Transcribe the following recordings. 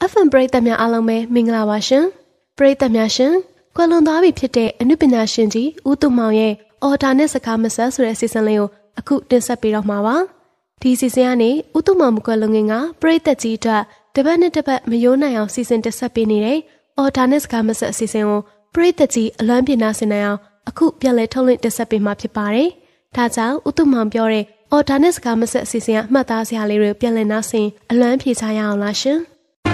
FM ပရိသတ်များအားလုံးပဲမင်္ဂလာပါရှင်ပရိသတ်များရှင်ကွယ်လွန်သွားပြီဖြစ်တဲ့အနုပညာရှင်ကြီးဦးသူမောင်ရဲ့အော်ဒါနဲ့စကားမဆက်ဆိုတဲ့အစီအစဉ်လေးကိုအခုတင်ဆက်ပေးတော့မှာပါဒီအစီအစဉ်ကနေဦးသူမောင်မကွယ်လွန်ခင်ကပရိသတ်ကြီးအတွက်တပတ်နဲ့တပတ်မယိုးနိုင်အောင်စီစဉ်တင်ဆက်ပေးနေတဲ့အော်ဒါနဲ့စကားမဆက်အစီအစဉ်ကိုပရိသတ်ကြီးအလွမ်းပြနာဆင်နိုင်အောင်အခုပြန်လည်ထုတ်လွှင့်တင်ဆက်ပေးမှာဖြစ်ပါတယ်ဒါကြောင့်ဦးသူမောင်ပြောတဲ့အော်ဒါနဲ့စကားမဆက်အစီအစဉ်ကမှတ်သားစရာလေးတွေပြန်လည်နားဆင်အလွမ်းဖြေချရအောင်လားရှင်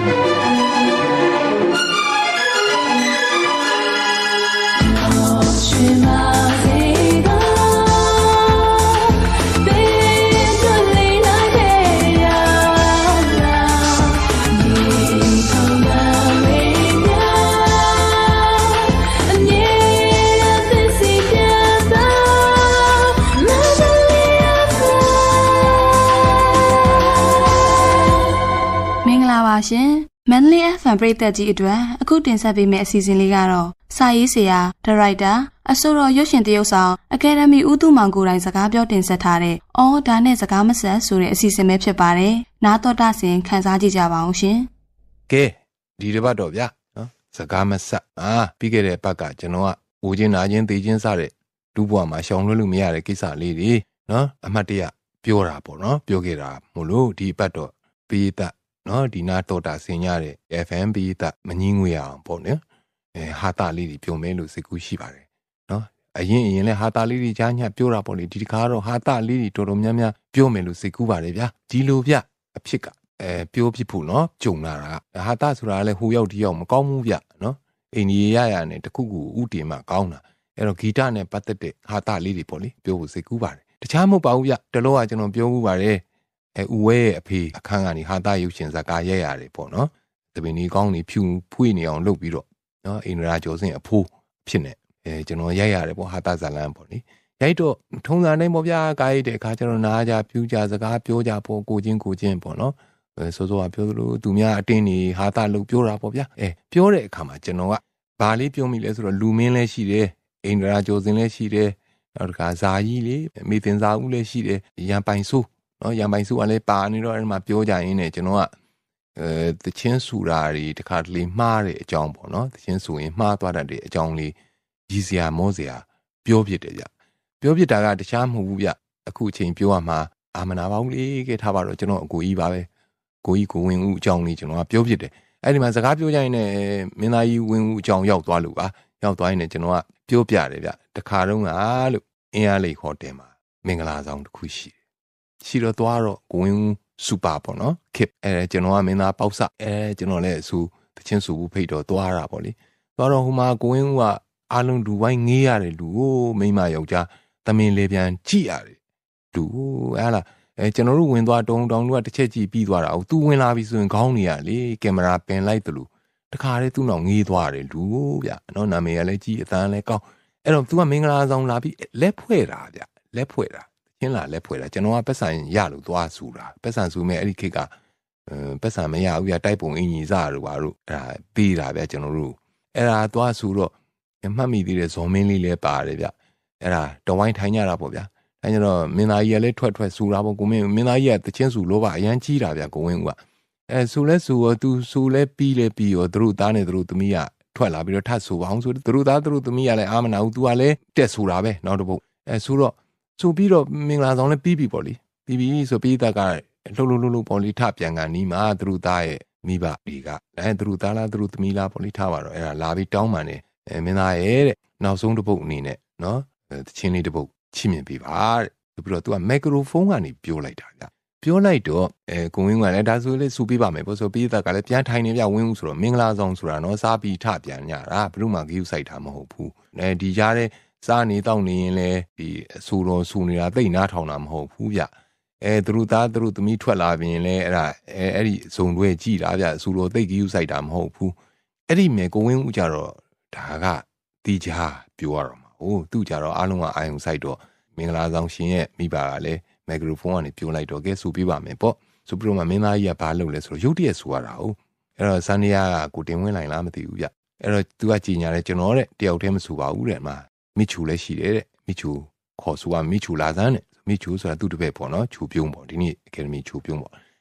ရှင်မန္တလေး FM ပရိသတ်ကြီးအတွက်အခုတင်ဆက်ပေးမယ့်အစီအစဉ်လေးကတော့စာရေးဆရာဒါရိုက်တာအဆိုတော်ရုပ်ရှင်သရုပ်ဆောင်အကယ်ဒမီဦးသူမောင်ကိုယ်တိုင်စကားပြောတင်ဆက်ထားတဲ့အော်ဒါနဲ့စကားမဆက်ဆိုတဲ့အစီအစဉ်ပဲဖြစ်ပါတယ်နားတော်တာဆင်ခန်းစားကြည့်ကြပါအောင်ရှင်ကဲဒီတစ်ပတ်တော့ဗျာနော်စကားမဆက်ပြီးခဲ့တဲ့ဘက်ကကျွန်တော်ကအိုချင်းနာချင်းသေချင်းစတဲ့ဒူးဘွားမှာရှောင်လွှဲလို့မရတဲ့ကိစ္စလေးတွေနော်အမှတ်တရပြောတာပေါ့နော်ပြောခဲ့တာမို့လို့ဒီဘက်တော့ပြီးသက်နော်ဒီနာတော်တာဆင်ရတဲ့ FM ပြီးသက်မငင်းငွေအောင်ပေါ့နော်ဟာတာလေးတွေပြုံမဲလို့စိတ်ကူးရှိပါတယ်နော်အရင်လဲဟာတာလေးတွေကြားညပြောတာပေါ့လေဒီတခါတော့ဟာတာလေးတွေတော်တော်များများပြောမယ်လို့စိတ်ကူးပါတယ်ဗျာဒီလိုဗျအဖြစ်ကပြောဖြစ်ဖို့နော်ကြုံလာတာဟာတာဆိုတာလည်းဟိုရောက်ဒီရောက်မကောင်းဘူးဗျနော်အိန္ဒိယရနဲ့တခုခုဥတီမှာကောင်းတာအဲ့တော့ဂီတနဲ့ပတ်သက်တဲ့ဟာတာလေးတွေပေါ့လေပြောဖို့စိတ်ကူးပါတယ်တခြားမဟုတ်ပါဘူးဗျတလောကကျွန်တော်ပြောမှုပါတယ်ဦးဝဲရဲ့အဖေအခန်းကနေဟာတာရုပ်ရှင်ဇာတ်ကားရိုက်ရတယ်ပေါ့နော်တပင်ကြီးကောင်းနေဖြူဖွေးနေအောင်လုပ်ပြီးတော့နော်အိန္ဒရာကျော်စင်အဖိုးဖြစ်နေကျွန်တော်ရိုက်ရတယ်ပေါ့ဟာတာဇာလန်ပေါ့နိရိုက်တော့ထုံးစံတိုင်းပေါ့ဗျာကားရိုက်တဲ့အခါကျတော့နားကြဖြူကြစကားပြောကြပေါ့ကိုချင်းပေါ့နော်စောစောကပြောသလိုသူများအတင်းနေဟာတာလို့ပြောတာပေါ့ဗျာပြောတဲ့အခါမှာကျွန်တော်ကဘာလေးပြောမိလဲဆိုတော့လူမင်းလည်းရှိတယ်အိန္ဒရာကျော်စင်လည်းရှိတယ်နောက်တစ်ခါဇာကြီးလေမိသင်္ဇာဦးလည်းရှိတယ်ရန်ပိုင်ဆိုးနော်ရန်ပိုင်စုကလည်းပါနေတော့အဲ့မှာပြောကြရင်းနဲ့ကျွန်တော်ကသချင်းဆူတာတွေတခါတလေမှားတဲ့အကြောင်းပေါ့နော်သချင်းဆူရင်မှားသွားတတ်တဲ့အကြောင်းလေးကြီးစရာမောစရာပြောဖြစ်တယ်ဗျပြောဖြစ်တာကတခြားမဟုတ်ဘူးဗျအခုအချိန်ပြောရမှာအာမနာပါဘူးလေကဲထားပါတော့ကျွန်တော်အကိုကြီးပါပဲကိုကြီးကိုဝင်ဦးအကြောင်းလေးကျွန်တော်ကပြောဖြစ်တယ်အဲ့ဒီမှာစကားပြောကြရင်လည်းမင်းသားကြီးဝင်ဦးအကြောင်းရောက်သွားလို့ပါရောက်သွားရင်လည်းကျွန်တော်ကပြောပြတယ်ဗျတခါတော့ကလို့အင်းအားလေးဟိုတယ်မှာမင်္ဂလာဆောင်တစ်ခုရှိတော့သွားတော့ကိုဝင်စူပါပေါ့နော်ခစ်ကျွန်တော်ကမင်းသားပေါက်စကျွန်တော်လည်းအဆူတချင်းဆူဘူးဖိတ်တော့သွားတာပေါ့လေသွားတော့ဟိုမှာကိုဝင်ကအားလုံးလူဝိုင်းငေးရတယ်လူကိုမိမယောက်ျားသမင်လေးပြန်ကြည့်ရတယ်လူအဲ့လားကျွန်တော်တို့ဝင်သွားတုံတောင်တို့ကတစ်ချက်ကြည့်ပြီးသွားတာဟုတ်သူဝင်လာပြီဆိုရင်ခေါင်းနေရလေကင်မရာပင်လိုက်တယ်လို့တခါတည်းသူ့နောက်ငေးသွားတယ်လူဗျနော်နာမည်ကလည်းကြည့်အတန်းလည်းကောင်းအဲ့တော့သူကမင်္ဂလာဆောင်လာပြီးလက်ဖွဲ့တာဗျလက်ဖွဲ့တာချင်းလာလက်ဖွဲ့တာကျွန်တော်ကပတ်စံရလို့သွားဆူတာပတ်စံဆူမဲ့အဲ့ဒီခေတ်ကပတ်စံမရဘူးပြတိုက်ပုံအင်ကြီးစားတို့ဘာတို့အဲ့ဒါပေးတာဗျကျွန်တော်တို့အဲ့ဒါသွားဆူတော့မှတ်မိသေးတဲ့ဇော်မင်းလေးလည်းပါတယ်ဗျအဲ့ဒါတဝိုင်းထိုင်ကြတာပေါ့ဗျအဲ့ကျတော့မင်းသားကြီးကလည်းထွက်ဆူတာပေါ့ကိုမင်းသားကြီးကတချင်းဆူလို့ပါအရန်ကြီးတာဗျကိုဝင်းကဆူလဲဆူရောသူဆူလဲပြီးရောသူတို့သားနဲ့သူတို့သမီးကထွက်လာပြီးတော့ထပ်ဆူပါအောင်ဆိုသူတို့သားသူတို့သမီးကလည်းအာမနာဘူးသူကလည်းတက်ဆူတာပဲနောက်တစ်ပုတ်ဆူတော့ဆိုပြီးတော့မင်္ဂလာဆောင်လည်းပြီးပြီပေါ့လေပြီးပြီဆိုပြီးတက်ကလှုပ်ပေါ့လေထပြန်ကန်နီးမှာသူတို့သားရဲ့မိဘတွေကသူတို့သားလားသူတို့သမီးလားပေါ့လေထားပါတော့အဲ့ဒါလာပြီးတောင်းပန်တယ်မင်းသားရဲ့တဲ့နောက်ဆုံးတစ်ပုတ်အနေနဲ့နော်တချင်းလေးတစ်ပုတ်ချီးမြှင့်ပေးပါတဲ့ပြီးတော့သူကမက်ခရိုဖုန်းကနေပြောလိုက်တာဗျပြောလိုက်တော့ကိုဝင်းကလည်းဒါဆိုလေစူပေးပါမယ်ပေါ့ဆိုပြီးတက်ကလည်းပြန်ထိုင်နေပြဝင်းဦးဆိုတော့မင်္ဂလာဆောင်ဆိုတာနော်စားပြီးထပြန်ညတာဘလို့မှဂိူးဆိုင်တာမဟုတ်ဘူးဒီကြားတဲ့စားနေတော့နေရင်လည်းဒီအဆူတော်ဆူနေတာသိနားထောင်တာမဟုတ်ဘူးဗျသူတို့သားသူတို့သမီးထွက်လာပြင်လဲအဲ့ဒီဇုံတွဲကြည်တာဗျအဆူတော်သိဂီးယူဆိုင်တာမဟုတ်ဘူးအဲ့ဒီမြေကိုဝင်းဦးကြတော့ဒါကတီးကြပြောရတော့မှာဟုတ်သူကြတော့အားလုံးကအာယုံဆိုင်တော့မင်္ဂလာဆောင်ရှင်ရဲ့မိဘကလည်းမက်ခရိုဖုန်းကနေပြောလိုက်တော့ကဲဆူပြပါမယ်ပေါ့ဆိုပြီးတော့မှမင်းသားကြီးကဘာလုပ်လဲဆိုတော့ရုတ်တရက်ဆူရတာဟုတ်အဲ့တော့စန္ဒယာကကိုတင်ဝင်းလိုက်လားမသိဘူးဗျအဲ့တော့သူကကြည်ညာတယ်ကျွန်တော်တဲ့တယောက်တည်းမဆူပါဘူးတဲ့မှာမိချူလည်းရှိတယ်တဲ့မိချူခေါ်ဆိုကမိချူလာစမ်းတဲ့မိချူဆိုတာသူ့တပည့်ပေါ့နော်ချူပြုံးပေါ့ဒီနေ့အကယ်ဒမီချူပြုံးပေါ့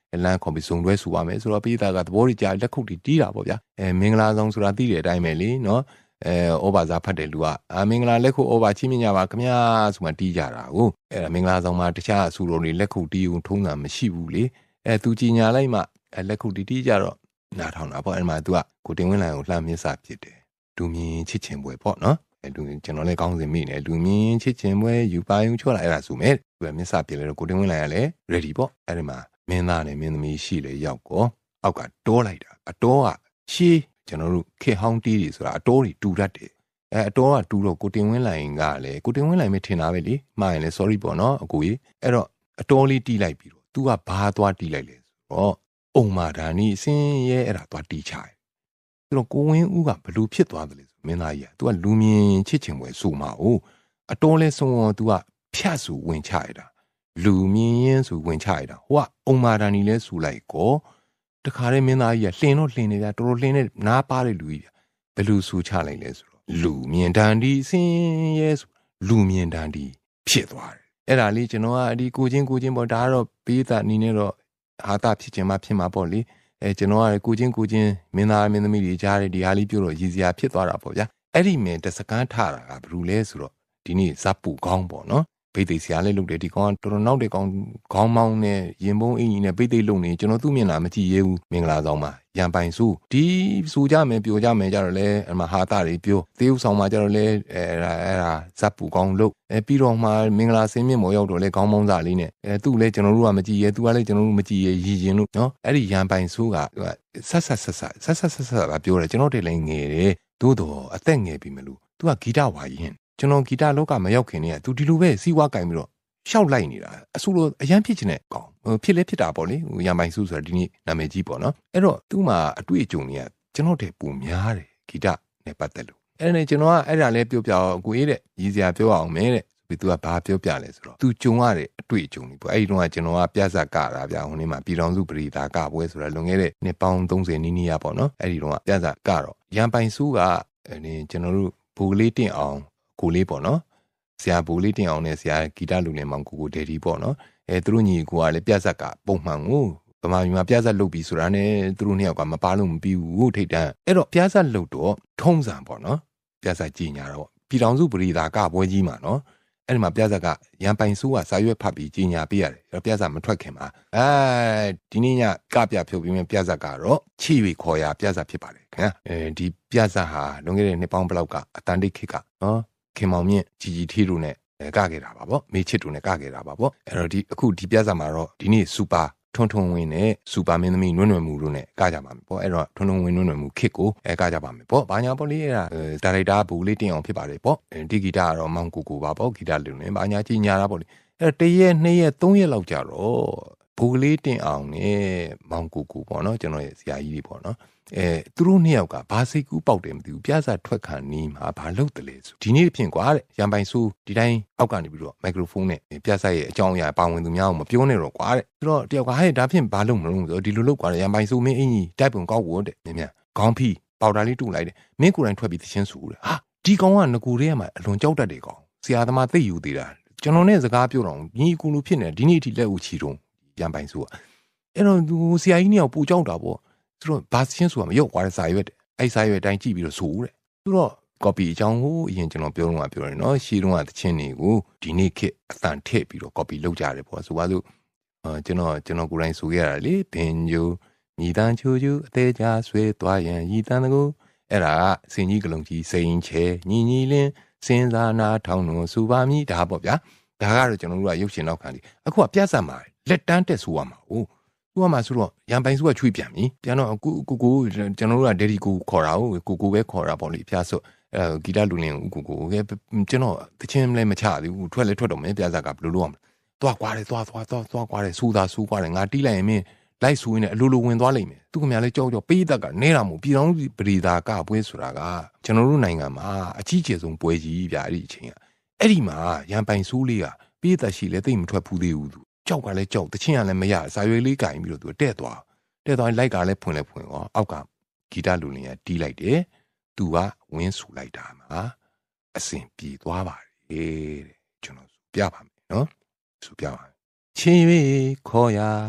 လမ်းခေါ်ပြီးစုံတွဲဆူပါမယ်ဆိုတော့ပိဿကသဘောကြီးကြာလက်ခုပ်တီးတာပေါ့ဗျာမင်္ဂလာဆောင်ဆိုတာသိတဲ့အတိုင်းပဲလေနော်ဩဘာသာဖတ်တဲ့လူကမင်္ဂလာလက်ခုပ်ဩဘာချီးမြှင့်ကြပါခင်ဗျာဆိုမှတီးကြတာကိုအဲ့ဒါမင်္ဂလာဆောင်မှာတခြားအဆူတော်တွေလက်ခုပ်တီးုံထုံးတာမရှိဘူးလေသူကြီးညာလိုက်မှလက်ခုပ်တီးကြတော့နားထောင်တာပေါ့အဲ့မှာ तू ကကိုတင်ဝင်းလိုင်ကိုလှမ်းမြစ်စာဖြစ်တယ်လူမြင်ချစ်ချင်ပွဲပေါ့နော်လူကျွန်တော်လည်းကောင်းစင်မိနေလူမြင်ချစ်ချင်ပွဲယူပါယုံချော့လာအဲ့ဒါဆိုမဲ့သူကမြစ်စာပြလဲတော့ကိုတင်ဝင်းလိုင်ကလည်း ready ပေါ့အဲ့ဒီမှာမင်းသားနဲ့မင်းသမီးရှိလေရောက်ကောအောက်ကတောလိုက်တာအတောကရှေးကျွန်တော်တို့ခေဟောင်းတီးတွေဆိုတာအတောတွေတူတတ်တယ်အတောကတူတော့ကိုတင်ဝင်းလိုင်ကလည်းကိုတင်ဝင်းလိုင်မထင်တာပဲလေမှားရင်လည်း sorry ပေါ့နော်အကိုကြီးအဲ့တော့အတောလေးတီးလိုက်ပြီးတော့ तू ကဘာသွားတီးလိုက်လဲဆိုတော့အုံမာဒါနီအစင်းရဲ့အဲ့ဒါသွားတီးချတယ်ဆိုတော့ကိုဝင်းဦးကဘလို့ဖြစ်သွားတယ်လဲဆိုမင်းသားကြီးက तू ကလူမြင်ချစ်ချင်ပွဲဆိုမှာ哦အတောလဲဆုံးတော့ तू ကဖြတ်စုဝင်ချရတာလူမြင်ရင်ဆိုဝင်ချရတာဟိုကအုံမာဒါနီလဲဆူလိုက်ကောတခါတည်းမင်းသားကြီးကလှင်တော့လှင်နေကြတော်တော်လှင်နေနားပါတဲ့လူကြီးဘယ်လိုဆူချလိုက်လဲဆိုတော့လူမြင်တန်ဒီစင်ရဲဆိုလူမြင်တန်ဒီဖြစ်သွားတယ်အဲ့ဒါလေးကျွန်တော်ကဒီကိုချင်းပေါ့ဒါကတော့ပေးတာနီးနေတော့ဟာတာဖြစ်ချင်မှဖြစ်မှာပေါ့လေကျွန်တော်ကကိုချင်းမင်းသားမင်းသမီးတွေကြားတဲ့ဒီဟာလေးပြောတော့ရည်စရာဖြစ်သွားတာပေါ့ဗျာအဲ့ဒီမင်းတစကန်းထတာကဘယ်လိုလဲဆိုတော့ဒီနေ့ဇပ်ပူကောင်းပေါ့နော်ပိတ်သိဆရာလေးလုပ်တယ်ဒီကောင်ကတော်တော်နောက်တဲ့ကောင်ခေါင်းမောင်းနဲ့ရင်ပုံးအင်ကြီးနဲ့ပိတ်သိလုပ်နေကျွန်တော်သူ့မျက်နှာမကြည့်ရဘူးမင်္ဂလာဆောင်မှာရန်ပိုင်စုဒီစူကြမယ်ပြိုကြမယ်ကြတော့လဲအမဟာတာတွေပြောသေဥဆောင်မှာကြတော့လဲအဲ့ဒါဇပ်ပူကောင်းလုပ်ပြီးတော့မှမင်္ဂလာစင်းမြင့်မော်ရောက်တော့လဲခေါင်းမောင်းစာလေးနဲ့သူ့လဲကျွန်တော်တို့ကမကြည့်ရသူကလဲကျွန်တော်တို့မကြည့်ရရည်ရင်လို့နော်အဲ့ဒီရန်ပိုင်စုကဆက်ပြောတယ်ကျွန်တော်တည်းလည်းငယ်တယ်သို့တော့အသက်ငယ်ပြီမလို့သူကဂီတဝါရင်ကျွန်တော်ဂီတလောကမရောက်ခင်တည်းကသူဒီလိုပဲစီးဝါးကင်ပြီးတော့ရှောက်လိုက်နေတာအဆူလို့အရန်ဖြစ်ချင်တဲ့ကောင်ဖြစ်လဲဖြစ်တာပေါ့လေရန်ပိုင်စုဆိုတာဒီနေ့နာမည်ကြီးပေါ့နော်အဲ့တော့သူ့မှာအတွေ့အကြုံတွေကကျွန်တော်တည်းပုံများတယ်ဂီတနဲ့ပတ်သက်လို့အဲ့ဒါနဲ့ကျွန်တော်ကအဲ့ဒါလဲပြောပြအောင်ကိုရေးတဲ့ရည်စရာပြောအောင်မဲတဲ့ပြီးသူကဘာပြောပြလဲဆိုတော့သူကြုံရတဲ့အတွေ့အကြုံတွေပေါ့အဲ့ဒီတော့ကကျွန်တော်ကပြဿကတာဗျာဟိုနေ့မှာပြည်တော်စုပရိဒါကပွဲဆိုတာလွန်ခဲ့တဲ့နှစ်ပေါင်း30နီးနီးရပေါ့နော်အဲ့ဒီတော့ကပြဿကတော့ရန်ပိုင်စုကကျွန်တော်တို့ဘူကလေးတင်အောင်ကိုလေးပေါ့နော်ဆရာဘူလေးတင်အောင်နဲ့ဆရာဂီတလူလင်မောင်ကိုဒယ်ဒီပေါ့နော်သူတို့ညီကိုကလည်းပြဿကပုံမှန်ကိုဗမာပြည်မှာပြဿလုပ်ပြီးဆိုတာနဲ့သူတို့နှစ်ယောက်ကမပါလို့မပြီးဘူးထိတ်တန်းအဲ့တော့ပြဿလုပ်တော့ထုံးစံပေါ့နော်ပြဿကြီးညာတော့ပြည်တော်စုပရိဒါကပွဲကြီးမှာနော်အဲ့ဒီမှာပြဿကရန်ပိုင်ဆိုးကစာရွက်ဖတ်ပြီးကြီးညာပေးရတယ်အဲ့တော့ပြဿမထွက်ခင်မှာဒီနေ့ညကပြဖြုတ်ပြီးမြပြဿကတော့ချီ၍ခေါ်ရပြဿဖြစ်ပါတယ်ခင်ဗျာဒီပြဿဟာလွန်ခဲ့တဲ့နှစ်ပေါင်းဘလောက်ကအတန်တိတ်ခေတ်ကနော်ခင်မောင်မြင့်ကြီးထီးတို့နဲ့ကခဲ့တာပါဗောမေချစ်တို့နဲ့ကခဲ့တာပါဗောအဲ့တော့အခုဒီပြဿမှာတော့ဒီနေ့စူပါထွန်းဝင်းနဲ့စူပါမင်းသမီးနွဲ့မှုတို့နဲ့ကကြပါမယ်ပေါ့အဲ့တော့ထွန်းဝင်းနွဲ့မှုခစ်ကိုကကြပါမယ်ပေါ့ဘာညာပေါ့လေအဲ့ဒါဒါရိုက်တာဘူလေးတင်အောင်ဖြစ်ပါတယ်ပေါ့ဒီဂီတကတော့မောင်ကိုပါပေါ့ဂီတလူနဲ့ဘာညာကြီးညာတာပေါ့လေအဲ့1ရက်2ရက်3ရက်လောက်ကြာတော့ဘူလေးတင်အောင်နဲ့မောင်ကိုပေါ့နော်ကျွန်တော်ရဲ့ဆရာကြီးတွေပေါ့နော်သူတို့နှစ်ယောက်ကဘာစိတ်ကူးပေါက်တယ်မသိဘူးပြဿထွက်ခံနီးမှာဘာလုပ်တယ်လဲဆိုဒီနေ့ဖြစ်ကွာတဲ့ရန်ပိုင်ဆိုးဒီတိုင်းအောက်ကနေပြီးတော့မိုက်ခရိုဖုန်းနဲ့ပြဿရဲ့အကြောင်းအရာပါဝင်သူများကိုမပြောနဲ့တော့ကွာတဲ့ဆိုတော့တယောက်ကဟဲ့ဒါဖြင့်ဘာလုပ်မလို့ဆိုတော့ဒီလိုလုပ်ကွာတဲ့ရန်ပိုင်ဆိုးမင်းအင်ကြီးတိုက်ပုံကောက်ဖို့တဲ့မြန်ခေါင်းဖီးပေါတာလေးတူလိုက်တယ်မင်းကိုယ်တိုင်ထွက်ပြီးသချင်းဆူတယ်ဟာဒီကောင်ကငကူတွေကမှအလွန်ကြောက်တတ်တယ်ကောင်ဆရာသမားသိယူသေးတာကျွန်တော်နဲ့စကားပြောတော့ညီကူလူဖြစ်နေဒီနေ့အထိလက်ဦးချီတုံးရန်ပိုင်ဆိုးကအဲ့တော့သူဆရာကြီးနှစ်ယောက်ပူကြောက်တာပေါ့သူတို့ဘာချင်းဆိုတာမရုပ်သွားတဲ့စာရွက်အဲ့စာရွက်တိုင်းကြည့်ပြီးတော့ဆိုတဲ့သူတော့ copy အကြောင်းကိုအရင်ကျွန်တော်ပြောတယ်နော်ရှေးတုန်းကသချင်းတွေကိုဒီနေ့ခေတ်အသံထည့်ပြီးတော့ copy လုပ်ကြတယ်ပေါ့ဆိုပါစို့ကျွန်တော်ကိုယ်တိုင်ဆိုခဲ့ရတာလေဘင်ဂျိုညီတန်းချူအသေးချာဆွဲသွားရန်ညီတန်းတကူအဲ့ဒါကစင်ကြီးကလုံးကြီးစိန်ချဲညီလင်းစင်စာနာထောင်းလို့စူပါမိဒါပေါ့ဗျာဒါကတော့ကျွန်တော်တို့ကရုပ်ရှင်နောက်ခံလေးအခုကပြဿနာလက်တန်းတက်ဆိုရမှာ哦သူကမှဆိုတော့ရန်ပိုင်စုကချွေးပြန်ပြီပြန်တော့ကိုကျွန်တော်တို့ကဒယ်ဒီကိုခေါ်တာကိုပဲခေါ်တာပေါ့လေဖျားစွဂီတလူလင်ကိုကျွန်တော်တချင်းလည်းမချသေးဘူးထွက်တော့မယ်ပြဿကဘယ်လိုလုပ်ရမလဲသွားကွာတယ်သွားကွာတယ်စူတာကွာတယ်ငါတီးလိုက်ရင်မင်းလိုက်ဆူရင်းနဲ့အလိုလိုဝင်သွားလိမ့်မယ်သူကများလဲကြောက်ပေးတက်ကနဲတာမို့ပြည်တော်ပရိဒါကပွဲဆိုတာကကျွန်တော်တို့နိုင်ငံမှာအကြီးကျယ်ဆုံးပွဲကြီးဗျာအဲ့ဒီအချိန်ကအဲ့ဒီမှာရန်ပိုင်စုလေးကပေးသက်ရှိလဲသိမထွက်ဘူးသေးဘူးသူကြောက်ကလည်းကြောက်တချင်းကလည်းမရစာရွေးလေးကင်ပြီးတော့သူတဲ့သွားလိုက်ကလည်းဖွင့်ရောအောက်ကဂီတလူလင်ကတီးလိုက်တယ်သူကဝင်းဆူလိုက်တာမှာအစဉ်ပြေသွားပါတယ်တဲ့ကျွန်တော်ဆိုပြပါမယ်နော်ဆိုပြပါမယ်ချင်း၍ခေါ်ရာ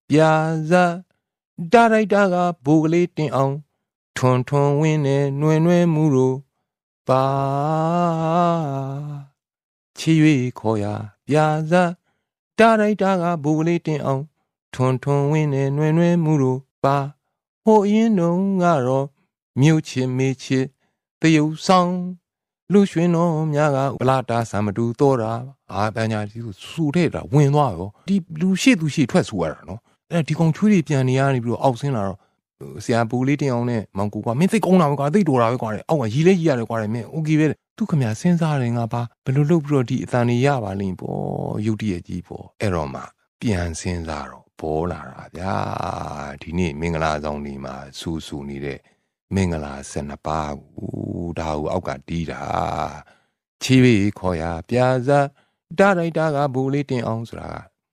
ပြာဇဒါရိုက်တာကဘိုးကလေးတင်အောင်ထွန်ထွန်ဝင်းနဲ့နှွယ်နှွယ်မှုတို့ပါချီ၍ခေါ်ရပြာဇဒါရိုက်တာကဘိုးကလေးတင်အောင်ထွန်ထွန်ဝင်းနဲ့နှွယ်နှွယ်မှုတို့ပါဟိုအရင်တုန်းကတော့မြို့ချစ်မေချစ်တရုတ်ဆောင်လူရွှင်တော်များကဗလာတာဆံမတူတော့တာပညာဒီကိုစူတဲ့တာဝင်သွားရောဒီလူရှိသူရှိထွက်ဆူရတာနော်ဒီကောင်ချွေးတွေပြန်နေရနေပြီးတော့အောက်ဆင်းလာတော့ဆရာပူလေးတင်အောင်နဲ့မောင်ကူကမင်းသိကောင်းတာပဲကွာသိတော်တာပဲကွာအောက်ကရီလေးကြီးရတယ်ကွာမင်းโอเคပဲသူခမစဉ်းစားတယ်ငါပါဘယ်လိုလုပ်ပြီးတော့ဒီအတန်နေရပါလိမ့်ပေါ့ရုတ်တရက်ကြီးပေါ့အဲ့တော့မှပြန်စဉ်းစားတော့ပေါ်လာတာဗျာဒီနေ့မင်္ဂလာဆောင်ဒီမှာဆူနေတဲ့မင်္ဂလာ12ပါးကိုဒါကိုအောက်ကတီးတာချီပြီးခေါ်ရပြာဇဒါရိုက်တာကဘူလေးတင်အောင်ဆိုတာ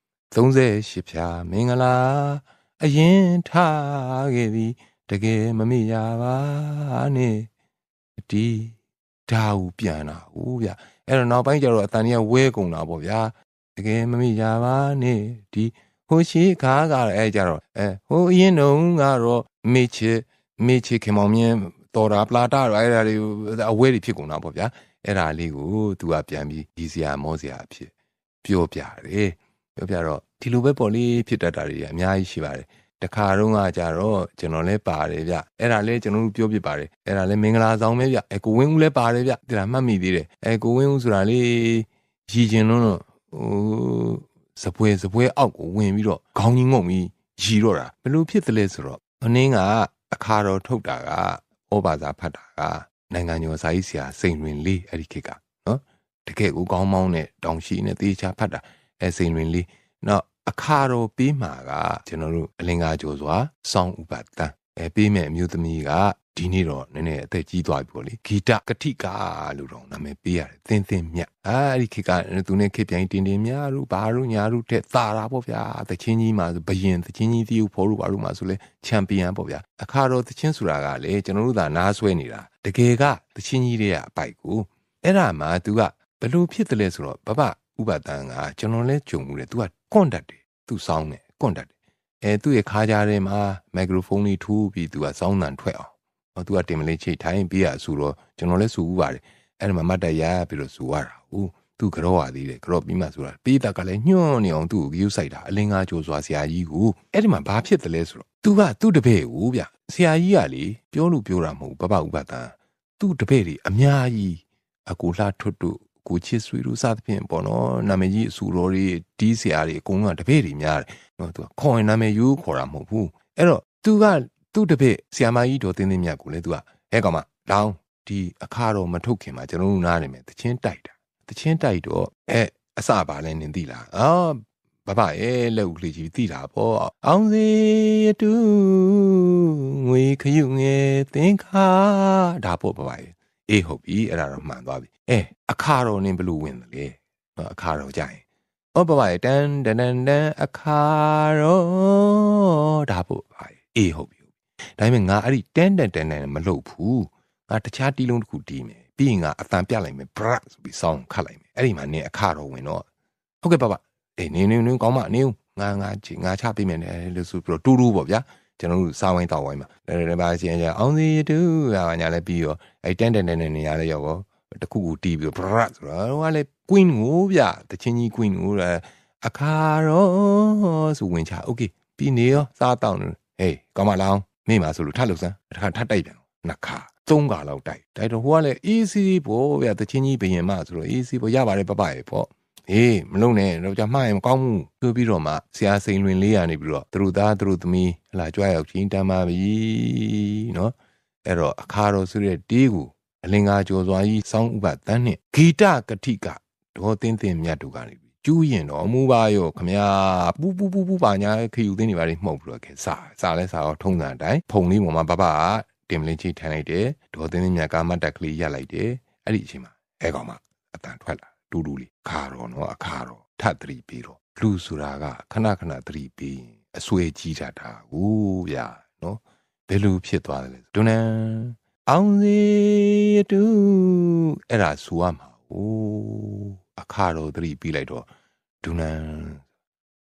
38ဖြာမင်္ဂလာအရင်ထားခဲ့သည်တကယ်မမေ့ရပါနဲ့ဒီဒါကိုပြန်တာဟုတ်ဗျအဲ့တော့နောက်ပိုင်းကျတော့အတန်ကြီးဝဲကုန်တာပေါ့ဗျာတကယ်မမေ့ရပါနဲ့ဒီဟိုရှိခါကတော့အဲ့ကြတော့ဟိုအရင်တုန်းကတော့မေချစ်ခင်မောင်မြင်းတော်တာပလာတာအဲ့ဒါတွေအဝဲတွေဖြစ်ကုန်တာပေါ့ဗျာအဲ့ဒါလေးကိုသူကပြန်ပြီးဒီစရာမောစရာဖြစ်ပြောပြတယ်ပြောပြတော့ဒီလိုပဲပေါ့လေဖြစ်တတ်တာတွေအများကြီးရှိပါတယ်တခါတော့ကကြတော့ကျွန်တော်လည်းပါတယ်ဗျအဲ့ဒါလည်းကျွန်တော်တို့ပြောပြပါတယ်အဲ့ဒါလည်းမင်္ဂလာဆောင်ပဲဗျကိုဝင်းဦးလည်းပါတယ်ဗျဒါမှတ်မိသေးတယ်ကိုဝင်းဦးဆိုတာလေရည်ကျင်လုံးတော့စပွဲအောက်ကိုဝင်ပြီးတော့ခေါင်းကြီးငုံပြီးရီတော့တာဘယ်လိုဖြစ်သလဲဆိုတော့အနည်းကအခါတော်ထုတ်တာကဩဘာသာဖတ်တာကနိုင်ငံကျော်စာရေးဆရာစိန်တွင်လေးအဲ့ဒီခေတ်ကနော်တကယ်ကိုကောင်းမောင်းနဲ့တောင်ရှိနဲ့သေချာဖတ်တာစိန်တွင်လေးနောက်အခါတော်ပေးမှာကကျွန်တော်တို့အလင်္ကာကျော်စွာစောင်းဥပတန်ပေးမဲ့အမျိုးသမီးကဒီနေ့တော့နည်းနည်းအသက်ကြီးသွားပြီပေါ့လေဂီတကတိကလို့တော့နာမည်ပေးရတယ်သင်းမြတ်အဲ့ဒီခေတ်ကသူနဲ့ခေတ်ပြိုင်တင်မြတ်တို့ဘာတို့ညာတို့တဲ့သာတာပေါ့ဗျာသချင်းကြီးမှာဘယင်သချင်းကြီးတီးဖို့ဖော်လို့ဘာလို့မှာဆိုလဲချန်ပီယံပေါ့ဗျာအခါတော်သချင်းဆိုတာကလေကျွန်တော်တို့သာနားဆွဲနေတာတကယ်ကသချင်းကြီးတွေကအပိုက်ကိုအဲ့ဒါမှသူကဘယ်လိုဖြစ်တယ်လဲဆိုတော့ဘဥပဒံကကျွန်တော်လဲကြုံမှုတယ်သူကကွန်တတ်တယ်သူစောင်းတယ်ကွန်တတ်တယ်သူ့ရဲ့ခါးကြားထဲမှာမိုက်ခရိုဖုန်းလေးထိုးပြီးသူကစောင်းတန်ထွက်အောင်သူကတင်မလေးချိတ်ထိုင်းပြီးရဆူတော့ကျွန်တော်လဲဆူဦးပါတယ်အဲ့ဒီမှာမတ်တရပြီးတော့ဆူရတာဟုတ်သူကြော့ရသေးတယ်ကြော့ပြီးမှဆိုတာပေးတာကလည်းညွန့်နေအောင်သူ့ကိုယူဆိုင်တာအလင်းကားကြိုစွာဆရာကြီးကိုအဲ့ဒီမှာဘာဖြစ်တယ်လဲဆိုတော့သူကသူ့တပည့်ကိုဗျဆရာကြီးကလေပြောလို့ပြောတာမဟုတ်ဘဥပဒံသူ့တပည့်တွေအများကြီးအကူလှထွတ်တို့ကိုချစ်ဆွေတို့စသဖြင့်ပေါ့နော်နာမည်ကြီးအဆူတော်တွေတီးဆရာတွေအကုန်လုံးကတပည့်တွေများတယ်နော်သူကခေါ်ရင်နာမည်ယူခေါ်တာမဟုတ်ဘူးအဲ့တော့သူကသူ့တပည့်ဆရာမကြီးတော်တင်းမြတ်ကိုလေသူကကောင်မလောင်းဒီအခါတော်မထုတ်ခင်မှာကျွန်တော်တို့နားနေမယ်တချင်းတိုက်တော့အစပါလဲနင်သိလားဘရဲ့လက်ဦးလေးကြီးသိတာပေါ့အောင်စီတူငွေခရုငယ်သင်္ခါဒါပေါ့ဘရဲ့အေးဟုတ်ပြီအဲ့ဒါတော့မှန်သွားပြီအခါတော်နင်ဘလို့ဝင်တယ်လေအခါတော်ကြရင်ဘရဲ့တန်အခါတော်ဒါပေါ့ဘရဲ့အေးဟုတ်ပြီဒါပေမဲ့ငါအဲ့ဒီတန်မလုပ်ဘူးငါတခြားတီးလုံးတစ်ခုတီးမယ်ပြီးရင်ငါအတန်ပြလိုက်မယ်ဘရဆိုပြီးဆောင်းခတ်လိုက်မယ်အဲ့ဒီမှာနင်အခါတော်ဝင်တော့ဟုတ်ကဲ့နင်ကောင်းမနင်ငါချပေးမယ်လို့ဆိုပြီးတော့တူတူပေါ့ဗျာကျွန်တော်တို့စားဝိုင်းတောက်ဝိုင်းမှာလည်းပါချင်းကြအောင်စီတူညာလည်းပြီးရောအဲ့တန်နေရလဲရောပေါ့တခုခုတီးပြီးဘရဆိုတော့ဟိုကလည်း queen ကိုဗျတချင်းကြီး queen ကိုအခါတော်ဆိုဝင်ချโอเคပြီးနေရောစားတောက်နေဟေးကောင်းမလောင်းမိမှာဆိုလို့ထပ်လို့စမ်းတစ်ခါထပ်တိုက်ပြန်နှစ်ခါ3ခါလောက်တိုက်တော့ဟိုကလည်း easy ပေါ့ဗျတချင်းကြီးဘယင်မဆိုတော့ easy ပေါ့ရပါတယ်ရေပေါ့မလုံးနဲ့တော့ကြမှားရင်မကောင်းဘူးဆိုပြီးတော့မှဆရာစိန်လွင်လေးရနေပြီးတော့သူတို့သားသူတို့သမီးလာကြွရောက်ချင်းတမ်းပါပြီနော်အဲ့တော့အခါတော်ဆိုတဲ့တေးကိုအလင်္ကာကျော်စွာကြီးစောင်းဥပတန်းနဲ့ဂီတကတိကဒေါ်တင်းမြတ်တို့ကနေကျူးရင်တော့အမှုပါရောခမညာပူပါညာခယူသိနေပါလိမ့်မှုတ်ပြီးတော့ခဲစားလဲစားတော့ထုံးစံအတိုင်းဖုံလေးပေါ်မှာတင်မလင်းချိထိုင်လိုက်တယ်ဒေါ်တင်းမြတ်ကမတ်တက်ကလေးရက်လိုက်တယ်အဲ့ဒီအချိန်မှာကောင်မအတန်ထွက်လာတူလေးခါတော့နော်အခါတော့ထပ်သတိပြီးတော့လူဆိုတာကခဏသတိပြီးအဆွေကြီးတာဟုတ်ဗျာနော်ဘယ်လိုဖြစ်သွားတယ်လဲဒွန်းနန်အောင်စီတူအဲ့ဒါဆိုရမှာအခါတော့သတိပြီးလိုက်တော့ဒွန်းနန်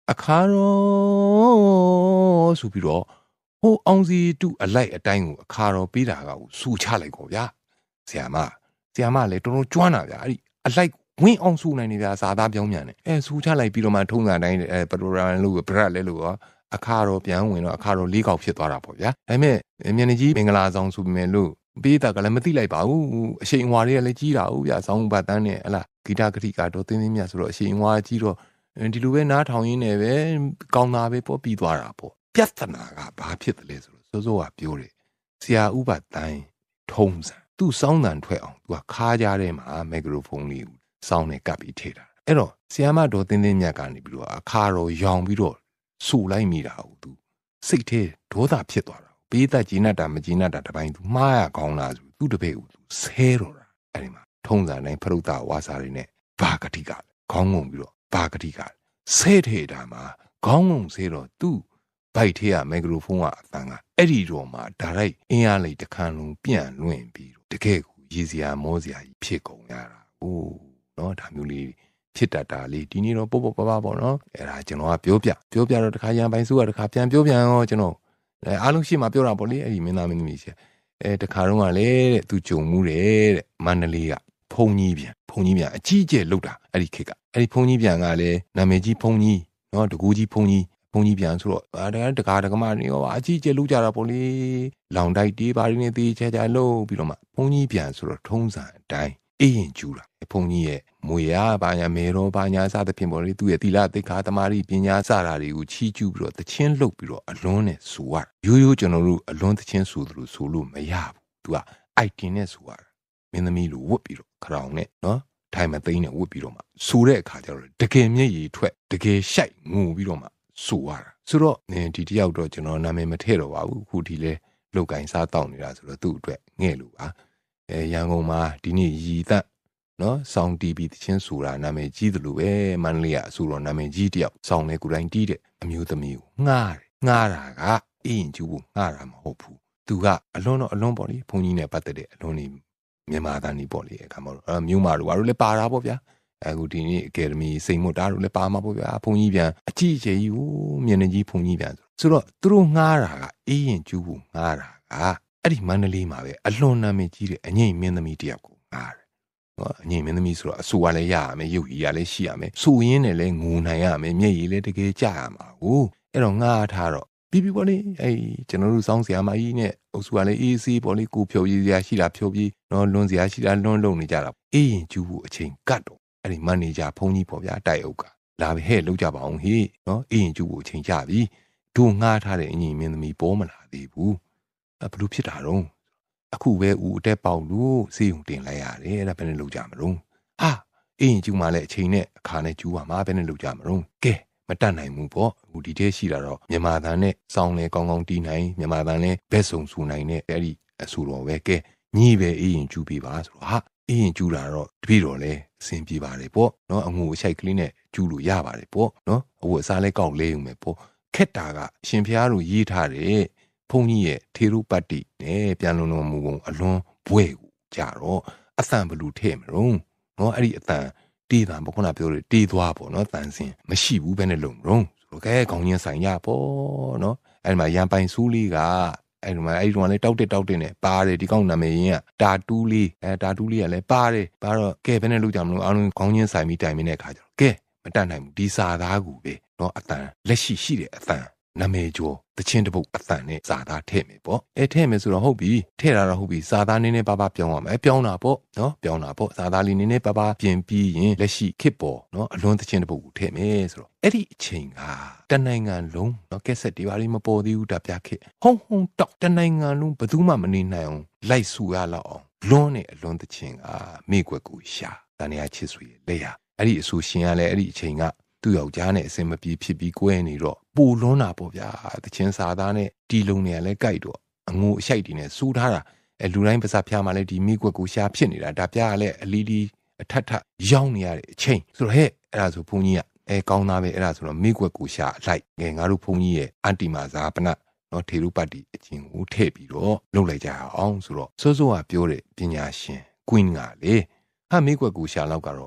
အခါတော်ဆိုပြီးတော့ဟိုအောင်စီတူအလိုက်အတိုင်းကိုအခါတော်ပေးတာကစူချလိုက်ကောဗျာဆရာမလည်းတော်တော်ကျွမ်းတာဗျာအဲ့ဒီအလိုက်ဝင်းအောင်စူနိုင်နေဗျာစာသားပြောင်းမြန်နေစူချလိုက်ပြီးတော့မှထုံးစံတိုင်းပရိုဂရမ်လို့ဗရက်လဲလို့ရောအခါတော်ပြန်ဝင်တော့အခါတော်၄កောက်ဖြစ်သွားတာပေါ့ဗျာဒါပေမဲ့မျက်နှာကြီးမင်္ဂလာဆောင်ဆိုပေမဲ့လို့ပေးတာကလည်းမသိလိုက်ပါဘူးအရှိန်အဝါတွေကလည်းကြီးတာဟုတ်ဗျာဆောင်းဘတ်တန်းနဲ့ဟလာဂီတကတိကတော့တင်းတင်းမြတ်ဆိုတော့အရှိန်အဝါကြီးတော့ဒီလိုပဲနားထောင်ရင်းနဲ့ပဲကောင်းတာပဲပေါ့ပြီးသွားတာပေါ့ပြဿနာကဘာဖြစ်တယ်လဲဆိုတော့စိုးကပြောတယ်ဆရာဥပတိုင်းထုံးစံသူ့စောင်းတန်ထွက်အောင်သူကခါးကြားထဲမှာမက်ဂရိုဖုန်းလေးကိုစောင်းနဲ့ကပ်ပြီးထည့်တာအဲ့တော့ဆရာမတော်တင်းတင်းမြတ်ကနေပြီးတော့အခါတော်ရောင်ပြီးတော့ဆူလိုက်မိတာဟုတ်သူစိတ်ထဲဒေါသဖြစ်သွားတာပေးသက်ဂျီနတ်တာမဂျီနတ်တာတပိုင်းသူမှားရကောင်းလားဆိုသူ့တပည့်ကိုသူဆဲတော့တာအဲ့ဒီမှာထုံးစံတိုင်းဖရုတ်တာဝါစာတွေနဲ့ဘာဂတိကခေါင်းငုံပြီးတော့ဘာဂတိကဆဲထေတာမှာခေါင်းငုံဆဲတော့သူ့ဘိုက်ထဲကမက်ဂရိုဖုန်းကအတန်ကအဲ့ဒီတော့မှဒါရိုက်အင်းအားလေးတစ်ခါလုံးပြန့်လွင့်ပြီးတော့တကယ်ကိုရည်စရာမောစရာကြီးဖြစ်ကုန်ရတာ။အိုးနော်ဒါမျိုးလေးဖြစ်တတ်တာလေးဒီနေ့တော့ပေါ့ပေါ့နော်အဲ့ဒါကျွန်တော်ကပြောပြတော့တခါရန်ပိုင်းစုကတခါပြန်ပြောပြန်ရောကျွန်တော်အားလုံးရှေ့မှာပြောတာပေါ့လေအဲ့ဒီမင်းသားမင်းသမီးရှေ့တခါတော့ကလေတဲ့သူကြုံမှုတယ်တဲ့မန္တလေးကဖုန်ကြီးပြန်အကြီးကျယ်လောက်တာအဲ့ဒီခေတ်ကအဲ့ဒီဖုန်ကြီးပြန်ကလည်းနာမည်ကြီးဖုန်ကြီးနော်တကူကြီးဖုန်ကြီးပြန်ဆိုတော့တကားတကမနေရောအကြီးကျယ်လောက်ကြတာပေါ့လေလောင်တိုက်တေးပါရင်းနဲ့တေးချာလို့ပြီးတော့မှဖုန်ကြီးပြန်ဆိုတော့ထုံးစံအတိုင်းအေးရင်ကျူတာဖုန်ကြီးရဲ့မွေရဘာညာမေရောဘာညာစသဖြင့်ပေါ့လေသူ့ရဲ့သီလသိက္ခာသမာဓိပညာစတာတွေကိုချီးကျူးပြီးတော့တချင်းလှုပ်ပြီးတော့အလွန်းနဲ့ဆူရရိုးကျွန်တော်တို့အလွန်းတချင်းဆူသလိုဆူလို့မရဘူးသူကအိုက်တင်နဲ့ဆူရမင်းသမီးလိုဝတ်ပြီးတော့ခရောင်နဲ့နော်ထိုင်မသိမ်းနဲ့ဝတ်ပြီးတော့မှဆူတဲ့အခါကျတော့တကယ်မျက်ရည်ထွက်တကယ်ရှိုက်ငိုပြီးတော့မှဆူရတာဆိုတော့ဒီတယောက်တော့ကျွန်တော်နာမည်မထည့်တော့ပါဘူးခုဒီလဲလောက်ကင်စားတောက်နေတာဆိုတော့သူ့အတွက်ငဲ့လို့ပါရန်ကုန်မှာဒီနေ့ရည်သက်နော်ဆောင်းတီးပြီးတချင်းဆိုတာနာမည်ကြီးတယ်လို့ပဲမန္တလေးကအဆိုတော်နာမည်ကြီးတယောက်ဆောင်းလေကိုယ်တိုင်တီးတဲ့အမျိုးသမီးကိုငှားတာကအင်းကျူကိုငှားတာမဟုတ်ဘူးသူကအလွန်ပေါ့လေဘုန်းကြီးနဲ့ပတ်သက်တဲ့အလွန်နေမြန်မာသားနေပေါ့လေအခါမှာမြို့မာတို့ဘာလို့လဲပါတာပေါ့ဗျာအခုဒီနေ့အကယ်ဒမီစိန်မွတ်တာတို့လည်းပါမှာပေါ့ဗျာဘုန်းကြီးပြန်အကြီးအကျယ်ကြီးကိုမျက်နှာကြီးဘုန်းကြီးပြန်ဆိုတော့သူတို့ငှားတာကအင်းကျူကိုငှားတာကအဲ့ဒီမန္တလေးမှာပဲအလွန်နာမည်ကြီးတဲ့အငိမ့်မင်းသမီးတယောက်ကိုငှားတယ်အငိမ့်မင်းသမီးဆိုတော့အဆူကလည်းရရမယ်ရုပ်ရည်ကလည်းရှိရမယ်ဆူရင်းနဲ့လည်းငိုနိုင်ရမယ်မျက်ရည်လည်းတကယ်ကြရမှာကိုအဲ့တော့ငှားထားတော့ပြီးပေါ့လေအဲ့ကျွန်တော်တို့စောင်းစရာမကြီးနဲ့အုပ်စုကလည်းအေးဆေးပေါ့လေကိုဖြုတ်ရည်စရာရှိတာဖြုတ်ပြီးတော့လွန်စရာရှိတာလွန်လုံနေကြတာအေးရင်ကျူးဖို့အချိန်ကတ်တော့အဲ့ဒီမန်နေဂျာဖုန်းကြီးပေါ့ဗျာတိုက်အုပ်ကလာပြီဟဲ့လောက်ကြပါအောင်ဟေ့နော်အေးရင်ကျူးဖို့အချိန်ကြပြီတို့ငှားထားတဲ့အငိမ့်မင်းသမီးပေါ်မလာသေးဘူးဘလို့ဖြစ်တာတော့အခုပဲဦးအတက်ပေါက်လို့စေးုံတင်လိုက်ရတယ်အဲ့ဒါဘယ်နဲ့လုပ်ကြမလို့အေးရင်ကျူးမှလည်းအချိန်နဲ့အခါနဲ့ကျူးပါမှာဘယ်နဲ့လုပ်ကြမလို့ကဲမတတ်နိုင်ဘူးပေါ့ဟိုဒီထဲရှိတာတော့မြန်မာတန်နဲ့စောင်းလဲကောင်းကောင်းတီးနိုင်မြန်မာတန်လဲဘက်ဆုံဆူနိုင်တဲ့အဲ့ဒီအဆူတော်ပဲကဲညီးပဲအေးရင်ကျူးပြပါဆိုတော့အေးရင်ကျူးတာတော့တပည့်တော်လဲအဆင်ပြေပါတယ်ပေါ့နော်အငူအချိုက်ကလေးနဲ့ကျူးလို့ရပါတယ်ပေါ့နော်အဝတ်အစားလဲကောက်လဲုံပဲပေါ့ခက်တာကရှင်ဖျားတို့ရေးထားတဲ့ဘုန်းကြီးရဲ့ထေရုပတ္တိနဲ့ပြန်လုံတော်မူပုံအလွန်ဘွဲ့ကိုကြတော့အသံဘလူထည့်မလို့နော်အဲ့ဒီအသံတေးတာပေါ့ခုနပြောတယ်တေးသွားပေါ့နော်တန်စင်မရှိဘူးပဲနဲ့လုံတော့ဆိုတော့ကဲခေါင်းချင်းဆိုင်ရပေါ့နော်အဲ့ဒီမှာရန်ပိုင်ဆူးလေးကအဲ့ဒီမှာအဲ့ဒီတော့လည်းတောက်တက်နဲ့ပါတယ်ဒီကောင်နာမည်ရင်းကတာတူးလေးတာတူးလေးကလည်းပါတယ်ဒါတော့ကဲဘယ်နဲ့လုပ်ကြမလို့အားလုံးခေါင်းချင်းဆိုင်ပြီးတိုင်မင်းတဲ့အခါကျတော့ကဲမတတ်နိုင်ဘူးဒီစာသားကူပဲနော်အတန်လက်ရှိတဲ့အတန်နာမည်ကျော်တချင်းတပုတ်အတန်နဲ့စာသားထည့်မယ်ပေါ့ထည့်မယ်ဆိုတော့ဟုတ်ပြီထည့်တာတော့ဟုတ်ပြီစာသားနည်းနည်းပါးပါးပြောင်းရမယ်ပြောင်းတာပေါ့နော်ပြောင်းတာပေါ့စာသားလေးနည်းနည်းပါးပါးပြင်ပြီးရင်လက်ရှိခစ်ပေါ်နော်အလွန်တချင်းတပုတ်ကိုထည့်မယ်ဆိုတော့အဲ့ဒီအချိန်ကတနိုင်ငံလုံးနော်ကက်ဆက်တွေပါလိမပေါ်သေးဘူးဒါပြခစ်ဟုံတောက်တနိုင်ငံလုံးဘယ်သူမှမနေနိုင်အောင်လိုက်ဆူရလောက်အောင်လွန်းနဲ့အလွန်တချင်းကမိကွက်ကိုရှာတန်ရချစ်ဆွေလက်ရအဲ့ဒီအဆူရှင်ကလည်းအဲ့ဒီအချိန်ကသူ့ယောက်ျားနဲ့အစင်မပြေဖြစ်ပြီးကွဲနေတော့ပူလွန်းတာပေါ့ဗျာတချင်းစာသားနဲ့တီလုံနေရလဲကြိုက်တော့အငိုအရှိုက်တွေနဲ့စူးထားတာလူတိုင်းပါးစပ်ဖျားမှလည်းဒီမိကွက်ကိုရှာဖြစ်နေတာဒါပြားကလည်းအလီလီအထက်ရောင်းနေရတဲ့အချိန်ဆိုတော့ဟဲ့အဲ့ဒါဆိုဘုန်းကြီးကကောင်းသားပဲအဲ့ဒါဆိုတော့မိကွက်ကိုရှာအလိုက်ငယ်ငါတို့ဘုန်းကြီးရဲ့အန်တီမာဇာပနနော်ထေရုပတ္တိအချင်းကိုထည့်ပြီးတော့လုပ်လိုက်ကြအောင်ဆိုတော့စိုးစိုးကပြောတဲ့ပညာရှင် Queen ကလေမိကွက်ကိုရှာလောက်ကတော့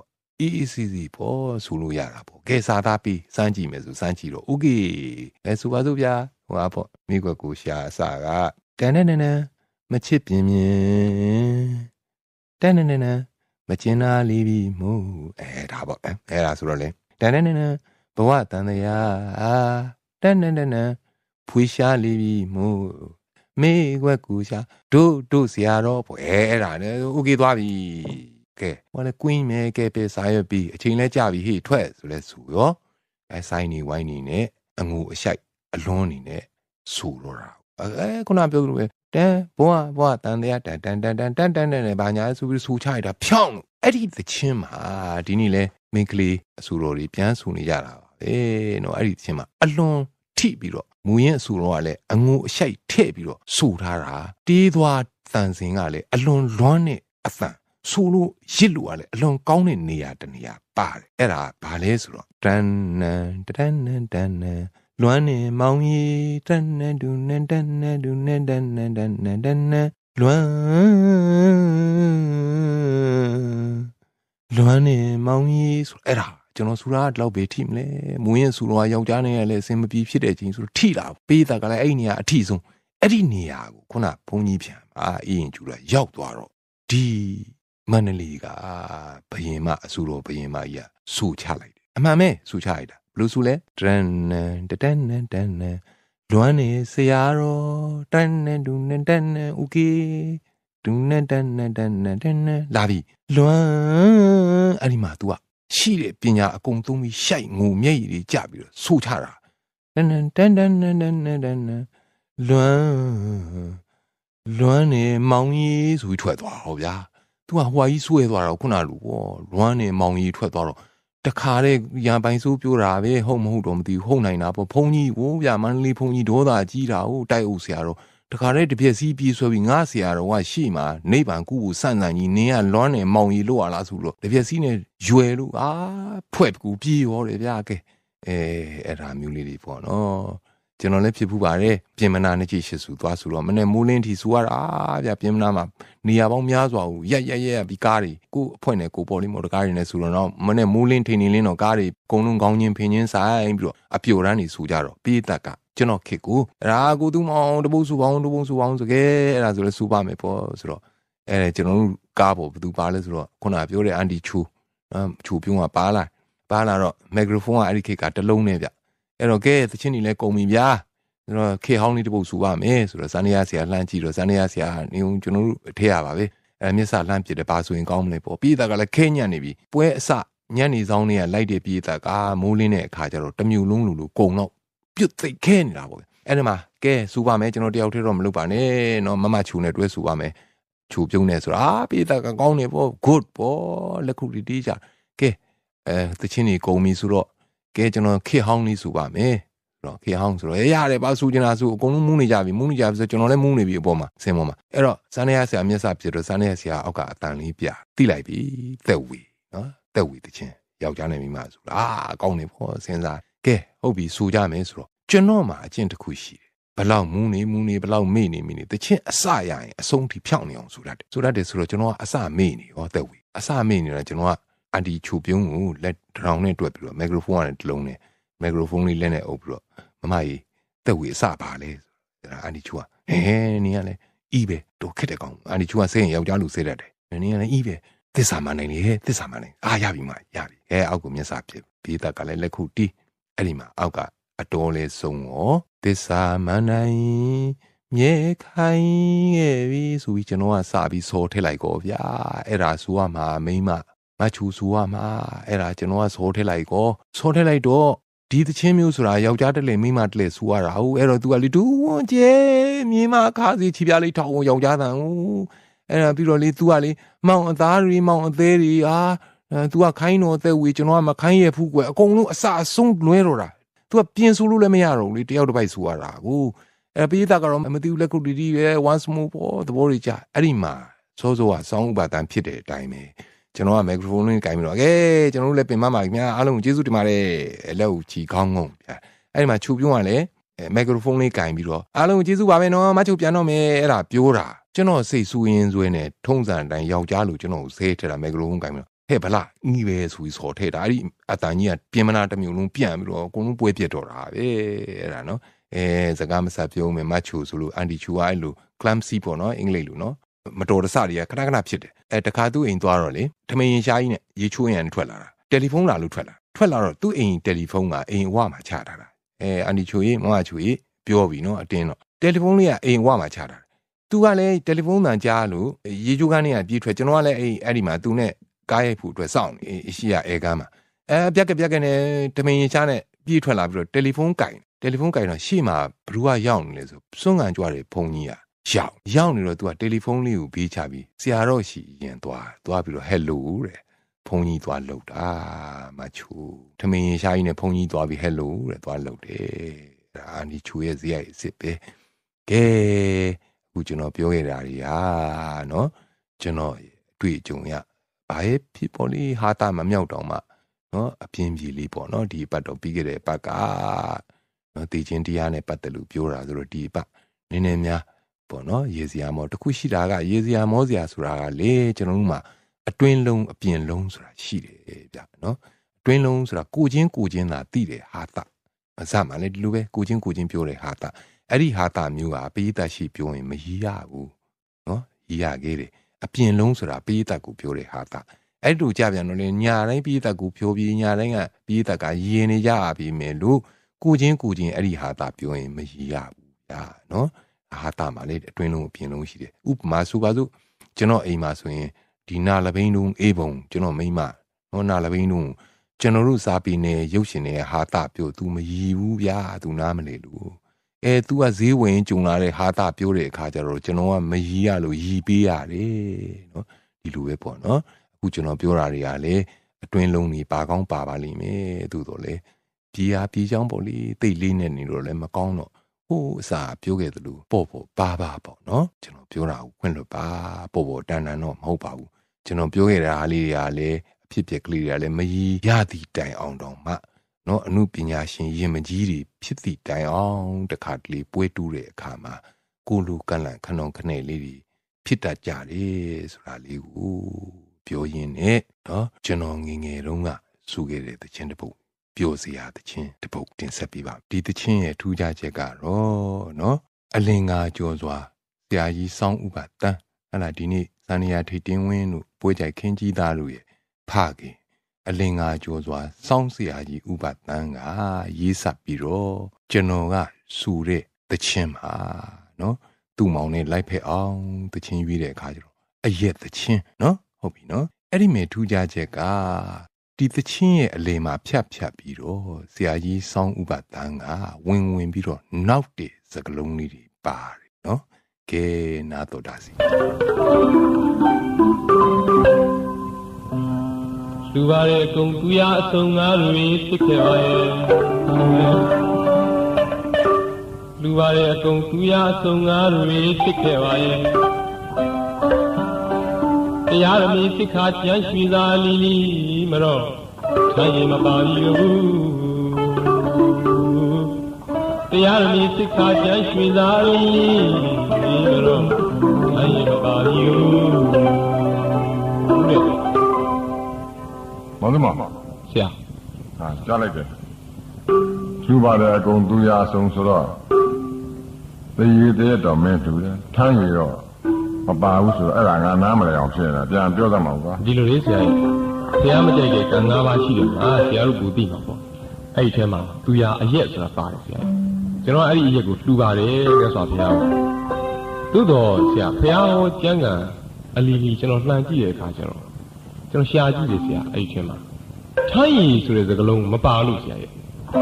easy ပေါ့ဆူလို့ရတာပေါ့ကဲစားသားပြီးစမ်းကြည့်မယ်ဆိုစမ်းကြည့်တော့โอเคဆူပါစို့ဗျာဟိုပေါ့မိကွက်ကိုရှာအစကတန်နဲ့နန်းမချစ်ပြင်းပြင်းတန်နဲ့နန်းမကျင်နာလေးပြီးမို့ဒါပေါ့အဲ့ဒါဆိုတော့လေတန်နဲ့နန်းဘဝတန်တရားတန်နဲ့နန်းဖွေရှာလေးပြီးမို့မိကွက်ကိုရှာတို့ဆရာတော့ပေါ့အဲ့ဒါနဲ့โอเคသွားပြီကဲဟိုလည်းကွင်းမဲကဲပဲစားရပြီးအချိန်လဲကြာပြီဟေ့ထွက်ဆိုလဲဆိုရောဆိုင်နေဝိုင်းနေနဲ့အငိုအရှိုက်အလွန်းနေနဲ့ဆူတော့တာခုနပြောလို့ပဲတန်ဘွားတန်တရားတန်နဲ့ဘာညာဆိုပြီးဆူချရတာဖြောင်းလို့အဲ့ဒီသချင်းမှာဒီနေ့လဲမင်းကလေးအဆူတော်တွေပြန်ဆူနေကြတာပါပဲနော်အဲ့ဒီသချင်းမှာအလွန်ထိပြီးတော့မူရင်အဆူတော်ကလည်းအငိုအရှိုက်ထည့်ပြီးတော့ဆူထားတာတေးသွားတန်စင်ကလည်းအလွန်လွန်းနဲ့အသံဆူလို့ရစ်လို့ကလည်းအလွန်ကောင်းတဲ့နေရာတနေရာပါတယ်အဲ့ဒါဘာလဲဆိုတော့တန်နန်လွမ်းနေမောင်ကြီးတန်နန်ဒူနန်တန်နန်ဒူနန်တန်နန်တန်နန်တန်နန်လွမ်းနေမောင်ကြီးဆိုအဲ့ဒါကျွန်တော်ဆူတာတော့ဘေးထိမလဲမူရင်ဆူတော့ယောက်ျားနဲ့လည်းအစင်မပြေဖြစ်တဲ့ချင်းဆိုတော့ထိတာပေးတာကလည်းအဲ့ဒီနေရာအထိဆုံးအဲ့ဒီနေရာကိုခုနဘုန်းကြီးပြန်အေးရင်ကျူတာရောက်သွားတော့ဒီမန္တလေးကဘယင်မအဆူတော်ဘယင်မကြီးကဆူချလိုက်တယ်အမှန်ပဲဆူချလိုက်တာဘလို့ဆူလဲတန်နန်လွမ်းနေဆရာတော်တန်နန်ဒူနန်တန်နန်โอเคဒူနန်တန်နန်လာပြီလွမ်းအဲ့ဒီမှာ तू ကရှိတဲ့ပညာအကုန်သုံးပြီးရှိုက်ငိုမျက်ရည်တွေကျပြီးတော့ဆူချတာတန်လွမ်းနေမောင်ကြီးဆိုပြီးထွက်သွားဟောဗျာသူကဟွာကြီးဆွဲသွားတော့ခုနလူပေါ့လွမ်းနေမောင်ကြီးထွက်သွားတော့တခါတဲ့ရံပိုင်ဆိုးပြိုးတာပဲဟုတ်မဟုတ်တော့မသိဘူးဟုတ်နိုင်တာပေါ့ဘုန်းကြီးဟိုဗျာမန္တလေးဘုန်းကြီးဒေါသကြီးတာဟိုတိုက်အုပ်ဆရာတော့တခါတဲ့တပြက်စီးပြေးဆွဲပြီးငါဆရာတော်ကရှိမှနိဗ္ဗာန်ကူကိုစန့်စန့်ကြီးနင်းကလွမ်းနေမောင်ကြီးလို့ရလားဆိုလို့တပြက်စီးနဲ့ရွယ်လို့ဖွဲ့ကူပြေးရောတယ်ဗျာကဲအဲ့ဒါမျိုးလေးတွေပေါ့နော်ကျွန်တော်လည်းဖြစ်ဖူးပါတယ်ပြင်မနာနှစ်ကြိရှစ်ဆူသွားဆိုတော့မနေ့မိုးလင်းထီဆူရတာဗျပြင်မနာမှာနေရာပေါင်းများစွာကိုရက်ပြီးကားတွေကိုအဖွဲ့နဲ့ကိုပေါ်လေးမော်တကားတွေနဲ့ဆူတော့မနေ့မိုးလင်းထိန်နေလင်းတော့ကားတွေအကုန်လုံးကောင်းချင်းဖင်ချင်းဆိုင်ပြီးတော့အပြိုရန်နေဆူကြတော့ပြေးတက်ကကျွန်တော်ခစ်ကိုအဲ့ဒါကိုသူမောင်တပုတ်ဆူပေါင်းဆိုခဲ့အဲ့ဒါဆိုလဲဆူပါမယ်ပေါ့ဆိုတော့အဲ့ကျွန်တော်တို့ကားပေါ်ဘယ်သူပါလဲဆိုတော့ခုနပြောတဲ့အန်တီချူပြုံးကပါလာတော့မက်ဂရိုဖုန်းကအဲ့ဒီခစ်ကတလုံးနဲ့ဗျအဲ့တော့ကဲသချင်းတွေလည်းကုန်ပြီဗျာဆိုတော့ခေဟောင်းလေးတစ်ပုတ်ဆူပါမယ်ဆိုတော့ဇန်နီယာဆရာလှမ်းကြည့်တော့ဇန်နီယာဆရာနေုံကျွန်တော်တို့ထဲရပါပဲမျက်စာလှမ်းပြတယ်ပါဆိုရင်ကောင်းမလဲပေါ့ပြည်သားကလည်းခဲညံ့နေပြီပွဲအစညံ့နေဆောင်တွေကလိုက်တယ်ပြည်သားကမိုးလင်းတဲ့အခါကျတော့တမျိုးလုံးလူကုံတော့ပြုတ်သိပ်ခဲနေတာပေါ့အဲ့ဒီမှာကဲဆူပါမယ်ကျွန်တော်တယောက်တည်းတော့မလုပ်ပါနဲ့နော်မမချူနဲ့တွဲဆူပါမယ်ချူပြုံးနေဆိုတော့ပြည်သားကကောင်းနေပေါ့ good ပေါ့လက်ခုတီးကြကဲသချင်းတွေကုန်ပြီဆိုတော့ကဲကျွန်တော်ခေဟောင်းလေးဆူပါမယ်တော့ခေဟောင်းဆိုတော့ရတယ်ပါဆူကျင်တာဆူအကုန်လုံးမူးနေကြပြီဆိုကျွန်တော်လည်းမူးနေပြီအပေါ်မှာဆင်းပေါ်မှာအဲ့တော့ဇန်နီယာဆရာမျက်စာပြတော့ဇန်နီယာဆရာအောက်ကအတန်လေးပြတိလိုက်ပြီသက်ဝီနော်သက်ဝီတချင်းယောက်ျားနဲ့မိန်းမဆိုကောင်းနေပေါ့စဉ်းစားကဲဟုတ်ပြီဆူကြမယ်ဆိုတော့ကျွန်တော်မှာအကျင့်တစ်ခုရှိတယ်ဘလောက်မူးနေဘလောက်မေ့နေတချင်းအစရရင်အဆုံးထိဖြောင်းနေအောင်ဆူတတ်တယ်ဆိုတော့ကျွန်တော်ကအစမေ့နေဟောသက်ဝီအစမေ့နေတော့ကျွန်တော်ကအန်တီချူပြုံးကိုလက်ထောင်နဲ့တွက်ပြီးတော့မက်ဂရိုဖုန်းကလည်းတလုံးနဲ့မက်ဂရိုဖုန်းလေးလက်နဲ့အုပ်ပြီးတော့မမကြီးသက်ဝီအစပါလေဆိုတာအန်တီချူကနင်ကလည်းအီးပဲတော့ခက်တဲ့ကောင်အန်တီချူကစိတ်ရင်ယောက်ျားလူစိတ်တတ်တယ်နင်ကလည်းအီးပဲသစ္စာမနိုင်လေသစ္စာမနိုင်ရပြီရပြီအောက်ကိုမျက်စာပြပြေးတတ်ကလည်းလက်ခုတီးအဲ့ဒီမှာအောက်ကအတော်လေးဆုံးရောသစ္စာမနိုင်မြေခိုင်ရဲ့ပြီးဆိုပြီးကျွန်တော်ကစပြီးစော်ထည့်လိုက်ကောဗျာအဲ့ဒါဆိုရမှာမိန်းမချူဆူရမှာအဲ့ဒါကျွန်တော်ကစော်ထည့်လိုက်တော့ဒီသချင်းမျိုးဆိုတာယောက်ျားတလေမိန်းမတလေဆူရတာဟုတ်အဲ့တော့ तू ကလေဒူးဝန်းကျဲမြင်းမခါစီချီပြားလေးထောက်ယောက်ျားတန်ဟုတ်အဲ့ဒါပြီးတော့လေ तू ကလေမောင်အသားတွေမောင်အသေးတွေतू ကခိုင်းတော့သက်ဝေကျွန်တော်ကမခိုင်းရဘူးကွယ်အကုန်လုံးအစအဆုံးလွဲတော့တာ तू ကပြင်ဆူလို့လည်းမရတော့ဘူးလေတယောက်တစ်ပိုက်ဆူရတာကိုအဲ့ပိသားကတော့မသိဘူးလက်ခုတီးပဲ once more ပေါ့သဘောတွေကြအဲ့ဒီမှာစောကစောင်းဥပါဒံဖြစ်တဲ့အတိုင်းပဲကျွန်တော်ကမက်ဂရိုဖုန်းလေးကင်ပြီးတော့ကျွန်တော်တို့လည်းပင်မပါခင်ဗျာအားလုံးကျေးဇူးတင်ပါတယ်လက်ကိုချီကောင်းငုံဗျာအဲ့ဒီမှာချူပြုံးကလည်းမက်ဂရိုဖုန်းလေးကင်ပြီးတော့အားလုံးကျေးဇူးပါပဲနော်မချူပြန်တော့မယ်အဲ့ဒါပြောတာကျွန်တော်စိတ်ဆူရင်ဆွဲနေထုံးစံအတိုင်းယောက်ျားလူကျွန်တော်ကိုဆဲထတာမက်ဂရိုဖုန်းကင်ပြီးတော့ဟဲ့ဗလားငီးပဲဆိုပြီးစော်ထဲတာအဲ့ဒီအတန်ကြီးကပြင်မနာတစ်မျိုးလုံးပြန်ပြီးတော့အကုန်လုံးပွဲပြတ်တော့တာပဲအဲ့ဒါနော်စကားမဆက်ပြောမယ်မတ်ချူဆိုလို့အန်တီချူအဲ့လို clumsy ပေါ့နော်အင်္ဂလိပ်လိုနော်မတော်တဆတွေကခဏခဏဖြစ်တယ်တခါသူ့အိမ်သွားတော့လေထမင်းရင်ရှားကြီးနဲ့ရေချိုးရန်ထွက်လာတာတယ်လီဖုန်းလာလို့ထွက်လာတော့သူ့အိမ်တယ်လီဖုန်းကအိမ်အဝမှာချထားတာအန်တီချူရေးမမချူရေးပြောပြီနော်အတင်းတော့တယ်လီဖုန်းလေးကအိမ်အဝမှာချထားတာသူကလည်းတယ်လီဖုန်းတန်ကြားလို့ရေချိုးကန်းလေးကပြေးထွက်ကျွန်တော်ကလည်းအဲ့ဒီမှာသူနဲ့ကားရိုက်ဖို့အတွက်စောင့်နေရှိရအဲကမ်းမှာပြက်ကနဲ့တမင်ရင်ချားနဲ့ပြေးထွက်လာပြီးတော့တယ်လီဖုန်းကင်တော့ရှေ့မှာဘလူးကရောက်နေလေဆိုစွန့်ကန်ကြွတဲ့ဖုန်းကြီးကရောက်နေတော့သူကတယ်လီဖုန်းလေးကိုဘေးချပြီးဆရာတော်ရှိရင်သွားပြီးတော့ဟယ်လိုတဲ့ဖုန်းကြီးသွားလှုပ်တာမချူတမင်ရင်ချားကြီးနဲ့ဖုန်းကြီးသွားပြီးဟယ်လိုတဲ့သွားလှုပ်တယ်ဒါအန်ဒီချူရဲ့ဇေယျအစ်စ်ပဲကဲအခုကျွန်တော်ပြောခဲ့တာတွေဟာနော်ကျွန်တော်တွေ့ကြုံရဘာရဲ့ဖြစ်ပေါ်လေးဟာတာမမြောက်တော့မှနော်အပြင်းပြေလေးပေါ့နော်ဒီပတ်တော့ပြီးခဲ့တဲ့ပတ်ကနော်တည်ခြင်းတရားနဲ့ပတ်သက်လို့ပြောတာဆိုတော့ဒီပတ်နည်းနည်းများပေါ့နော်ရေစရာမောတခုရှိတာကရေစရာမောစရာဆိုတာကလေကျွန်တော်တို့မှာအတွင်းလုံးအပြင်လုံးဆိုတာရှိတယ်ဗျနော်အတွင်းလုံးဆိုတာကိုချင်းသာသိတယ်ဟာတာအစမှလည်းဒီလိုပဲကိုချင်းပြောတယ်ဟာတာအဲ့ဒီဟာတာမျိုးကပိဋကရှိပြောရင်မရည်ရဘူးနော်ရည်ရခဲ့တယ်အပြင်လုံးဆိုတာပိဋကကိုပြောတဲ့ဟာတာအဲ့လိုကြပြန်တော့လေညာတိုင်းပိဋကကိုပြောပြီးညာတိုင်းကပိဋကယဉ်နေကြပြီမယ်လို့ကိုချင်းအဲ့ဒီဟာတာပြောရင်မရည်ရဘူးဗျာနော်ဟာတာမှာလေအတွင်းလုံးအပြင်လုံးရှိတယ်ဥပမာဆိုပါစို့ကျွန်တော်အိမ်မှာဆိုရင်ဒီနာလဘိန်းလုံးအေးပုံကျွန်တော်မိမနော်နာလဘိန်းလုံးကျွန်တော်တို့စားပြီးနေရုပ်ရှင်နေတဲ့ဟာတာပြော तू မရည်ဘူးဗျာ तू နားမလဲလို့तू ကဈေးဝင်ကြုံလာတဲ့ဟာတာပြောတဲ့အခါကျတော့ကျွန်တော်ကမရည်ရလို့ရည်ပေးရတယ်နော်ဒီလိုပဲပေါ့နော်အခုကျွန်တော်ပြောတာတွေကလည်းအတွင်းလုံးကြီးပါကောင်းပါလိမ့်မယ်သို့တော်လေပြေချောင်းပေါ့လေတိတ်လေးနဲ့နေတော့လည်းမကောင်းတော့ဟိုအစာပြောခဲ့သလိုပေါ့ပါပေါ့နော်ကျွန်တော်ပြောတာကိုခွင့်လွတ်ပါပေါ့တန်တော့မဟုတ်ပါဘူးကျွန်တော်ပြောခဲ့တဲ့အားလေးတွေကလည်းအဖြစ်ပြက်ကလေးတွေကလည်းမရည်ရသည့်တိုင်အောင်တော့မှနော်အမှုပညာရှင်ရင်မကြီးတွေဖြစ်သည့်တိုင်အောင်တခါတလေပွဲတူးတဲ့အခါမှာကိုလူကန့်လန့်ခဏခနဲ့လေးတွေဖြစ်တတ်ကြတယ်ဆိုတာလေးကိုပြောရင်းနဲ့နော်ကျွန်တော်ငယ်တုန်းကစူခဲ့တဲ့သချင်းတစ်ပုဒ်ပြောစရာသချင်းတစ်ပုဒ်တင်ဆက်ပေးပါဒီသချင်းရဲ့ထူးခြားချက်ကတော့နော်အလင်္ကာကျော်စွာဆရာကြီးစောင်းဥပတန်းဟလာဒီနေ့စန္ဒယာထိတ်တင်းဝင်းတို့ပွဲကြိုက်ခင်းကြီးသားတို့ရဲ့ဖခင်အလင်္ကာကျော်စွာစောင်းဆရာကြီးဥပတန်းကရေးဆက်ပြီးတော့ကျွန်တော်ကစူတဲ့သချင်းပါနော်သူ့မောင်နဲ့လိုက်ဖက်အောင်သချင်းရွေးတဲ့အခါကျတော့အရက်သချင်းနော်ဟုတ်ပြီနော်အဲ့ဒီမဲ့ထူးခြားချက်ကဒီသချင်းရဲ့အလယ်မှာဖြတ်ပြီးတော့ဆရာကြီးစောင်းဥပတန်းကဝင်ပြီးတော့နောက်တဲ့စကလုံးလေးတွေပါတယ်နော်ကဲနားတော်တာစီလူပါရဲ့အကုန်သူရအစုံငါတွေဖြစ်ခဲ့ပါရဲ့လူပါရဲ့အကုန်သူရအစုံငါတွေဖြစ်ခဲ့ပါရဲ့တရားရမီစိခါကျမ်းရွှေသာလီလီမတော့ထိုင်ရင်မပါဘူးတရားရမီစိခါကျမ်းရွှေသာလီလီမတော့ထိုင်ရင်မပါဘူးမောင်သမားဆရာဟာကြားလိုက်တယ်သူပါတဲ့အကုန်သူရဆုံးဆိုတော့တည်ရတဲ့တော်မင်းတူတယ်ထမ်းရတော့မပါဘူးဆိုတော့အဲ့ဒါငါနားမလဲအောင်ဖြစ်နေတာပြန်ပြောသမှာကွာဒီလိုလေးဆရာကြီးဆရာမကြိုက်တဲ့ကံ၅ပါးရှိတယ်ဟာဆရာတို့ပူသိမှာပေါ့အဲ့ဒီထဲမှာသူရအရက်ဆိုတာပါတယ်ဆရာကျွန်တော်အဲ့ဒီအရက်ကိုလှူပါတယ်တဲ့ဆိုဘုရားသို့တော်ဆရာဘုရားဟောကျမ်းဂန်အလီလီကျွန်တော်လှန်ကြည့်တဲ့အခါကျတော့ကျွန်တော်ရှာကြည့်တယ်ဆရာအဲ့ဒီထဲမှာထိုင်းရီဆိုတဲ့စကားလုံးမပါလို့ဆရာရဲ့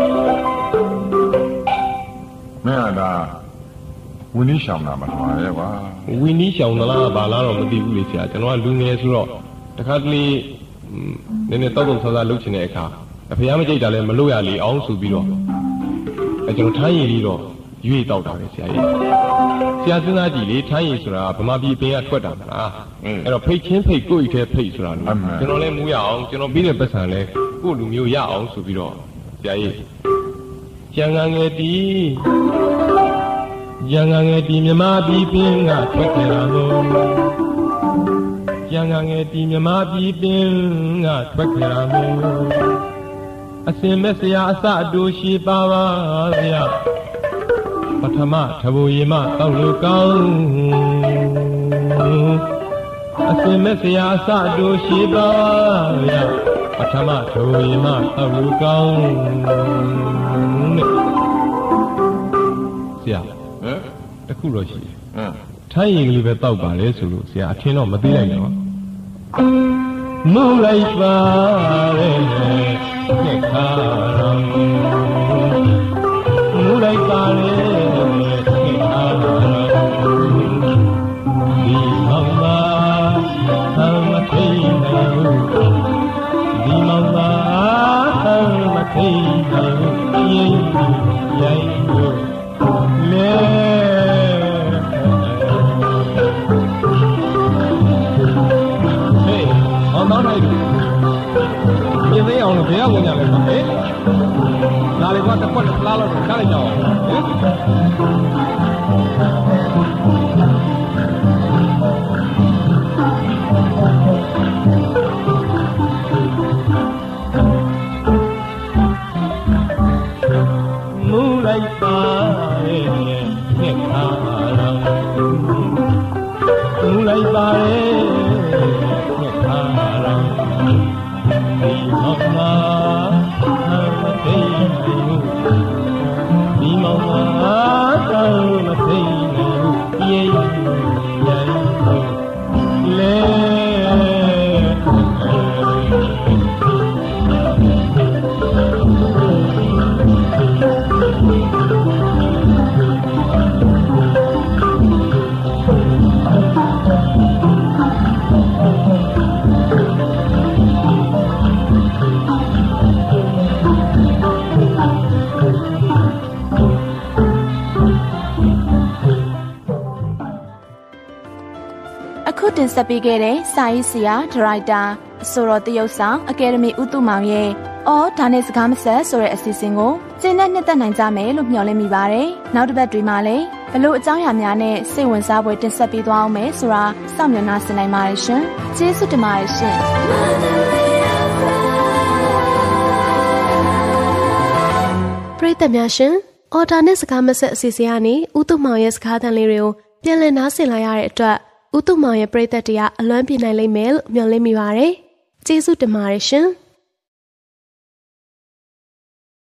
မင်းကဒါဝင်းနီးရှောင်းတာမလားရဲ့ကွာဝင်းနီးရှောင်းသလားဘာလားတော့မသိဘူးလေဆရာကျွန်တော်ကလူငယ်ဆိုတော့တခါတလေနည်းနည်းတောက်ဆာလှုပ်ချင်တဲ့အခါဘုရားမကြိတ်တာလည်းမလုပ်ရလေအောင်ဆိုပြီးတော့ကျွန်တော်ထိုင်းရီလေးတော့ရွေ့တောက်တာပဲဆရာရဲ့ဆရာစဉ်းစားကြည့်လေထိုင်းရီဆိုတာဗမာပြည်ပင်ကထွက်တာမလားအဲ့တော့ဖိတ်ချင်းဖိတ်ကိုယ့်ဤထဲဖိတ်ဆိုတာကျွန်တော်လည်းမူရအောင်ကျွန်တော်ပြီးတဲ့ပတ်စံလဲကိုယ့်လူမျိုးရအောင်ဆိုပြီးတော့ဆရာရဲ့ကျန်ငငယ်တီရန်ငငယ်တီမြမပြည်ပင်ကထွက်ခဲ့တာလို့ကြံငယ်ဒီမြမပြည်ပင်ကထွက်ကြရမယ်အစင်မဲ့ဆရာအစအတူရှိပါပါဗျာပထမထဘူရီမတောက်လို့ကောင်းအစင်မဲ့ဆရာအစအတူရှိပါဗျာပထမထဘူရီမတောက်လို့ကောင်းနဲ့ဆရာတခုတော့ရှိတယ်ထိုင်းရင်ကလေးပဲတောက်ပါလေဆိုလို့ဆရာအထင်တော့မသိလိုက်တော့မူလိုက်ပါရဲ့ခက်ခါမူလိုက်ပါရဲ့ခက်ခါဒီမောင်ပါမထိန်နိုင်ဒီမောင်ပါမထိန်နိုင်ရင်ရိုင်းလို့လေမောင်းလိုက်ပြင်းသေးအောင်လို့ဘယ်ရောက်ဝင်ကြလဲဟဲ့လာလေကွာတစ်ခွက်တစ်လားလို့ခါလိုက်ကြအောင်ဟင်မူလိုက်ပါရဲ့ခက်ခါမူလိုက်ပါရဲ့ခက်ခါဒီမောင်မာမသိဘူးဒီမောင်မာမသိဘူးပြေးရိုင်းလေအခုတင်ဆက်ပေးခဲ့တဲ့စာရေးဆရာဒါရိုက်တာအဆိုတော်တရုတ်ဆောင်အကယ်ဒမီဦးသူမောင်ရဲ့အော်ဒါနဲ့စကားမဆက်ဆိုတဲ့အစီအစဉ်ကိုကျင်းနဲ့နှစ်သက်နိုင်ကြမယ်လို့မျှော်လင့်မိပါတယ်။နောက်တစ်ပတ်တွေမှာလည်းဘလို့အကြောင်းအရာများနဲ့စိတ်ဝင်စားဖွယ်တင်ဆက်ပေးသွားအောင်မယ်ဆိုတာစောင့်မျှော်နှားဆင်နိုင်ပါတယ်ရှင်။ကျေးဇူးတင်ပါတယ်ရှင်။ပရိသတ်များရှင်အော်ဒါနဲ့စကားမဆက်အစီအစဉ်ကနေဦးသူမောင်ရဲ့စကားသံလေးတွေကိုပြန်လည်နားဆင်လာရတဲ့အတွက်ဦးသူမောင်ရဲ့ပရိသတ်တရားအလွမ်းပြေနိုင်လိမ့်မယ်လို့မျှော်လင့်မိပါတယ်။ကျေးဇူးတင်ပါတယ်ရှင်။